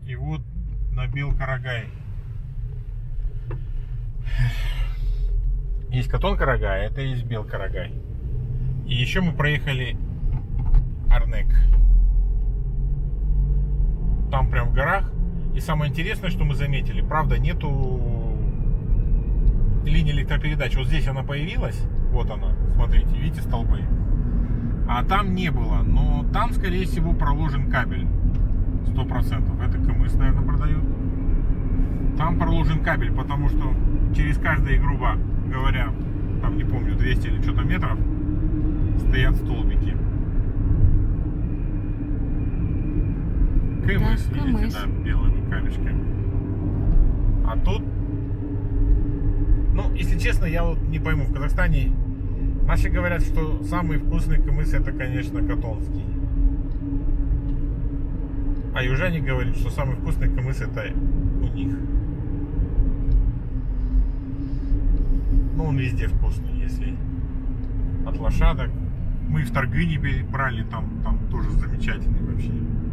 И вот на Белкарагай. Есть Катон-Карагай, это есть Белкарагай. И еще мы проехали Арнек. Там прям в горах. И самое интересное, что мы заметили, правда, нету линии электропередач. Вот здесь она появилась. Вот она, смотрите, видите столбы. А там не было. Но там, скорее всего, проложен кабель. 100%. Это КМС, наверное, продают. Там проложен кабель, потому что через каждые, грубо говоря, там, не помню, 200 или что-то метров, стоят столбики. КМС, Да, видите, КМС. да, белыми камешками. А тут, ну, если честно, я вот не пойму, в Казахстане наши говорят, что самый вкусный КМС это, конечно, катонский. А южане говорят, что самый вкусный КМС это у них. Ну, он везде вкусный, если от лошадок. Мы в Торгыне брали, там тоже замечательный вообще.